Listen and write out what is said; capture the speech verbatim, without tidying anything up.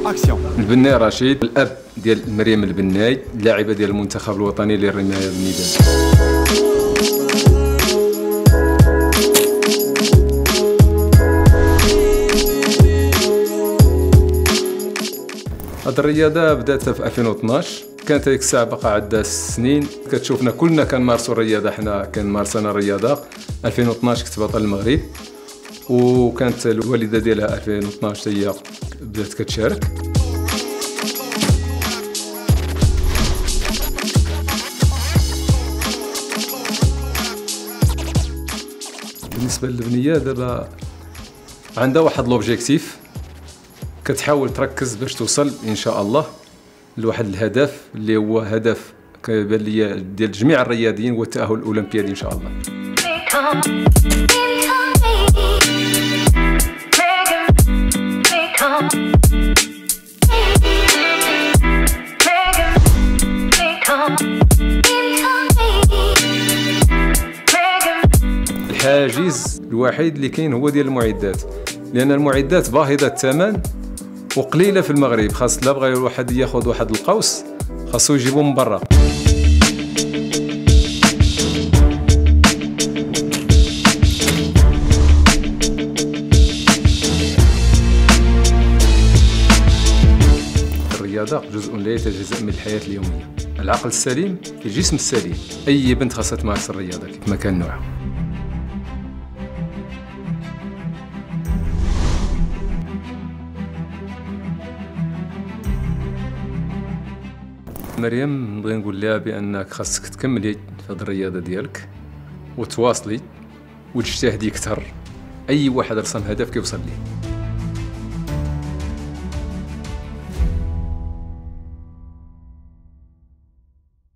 اكسيون. البناي رشيد الاب ديال مريم البناي، لاعبه ديال المنتخب الوطني للرمايه بالميدان. هاد الرياضه بداتها في ألفين واثناش، كانت هيك الساعه باقا عندها ست سنين. كتشوفنا كلنا كنمارسوا الرياضه، حنا كنمارس انا الرياضه. ألفين واثناش كنت بطل المغرب، وكانت الوالده ديالها ألفين واثناش هي بدات كتشارك. بالنسبه للبنيه دابا عندها واحد لوبجيكتيف، كتحاول تركز باش توصل ان شاء الله لواحد الهدف اللي هو هدف كيبان ليا ديال جميع الرياضيين، هو التاهل الاولمبيادي ان شاء الله. الحاجز الوحيد اللي كاين هو ديال المعدات، لان المعدات باهظه الثمن وقليله في المغرب. خاص لا بغى الواحد ياخذ واحد القوس خاصو يجيبو من برا. الرياضه جزء لا يتجزأ من الحياه اليوميه. العقل السليم في الجسم السليم. اي بنت خاصها تمارس الرياضه كيف ما كان نوعها. مريم نبغي نقول لها بانك خاصك تكملي في هذه الرياضه ديالك وتواصلي وتجتهدي اكثر. اي واحد رسم هدف كيوصل ليه.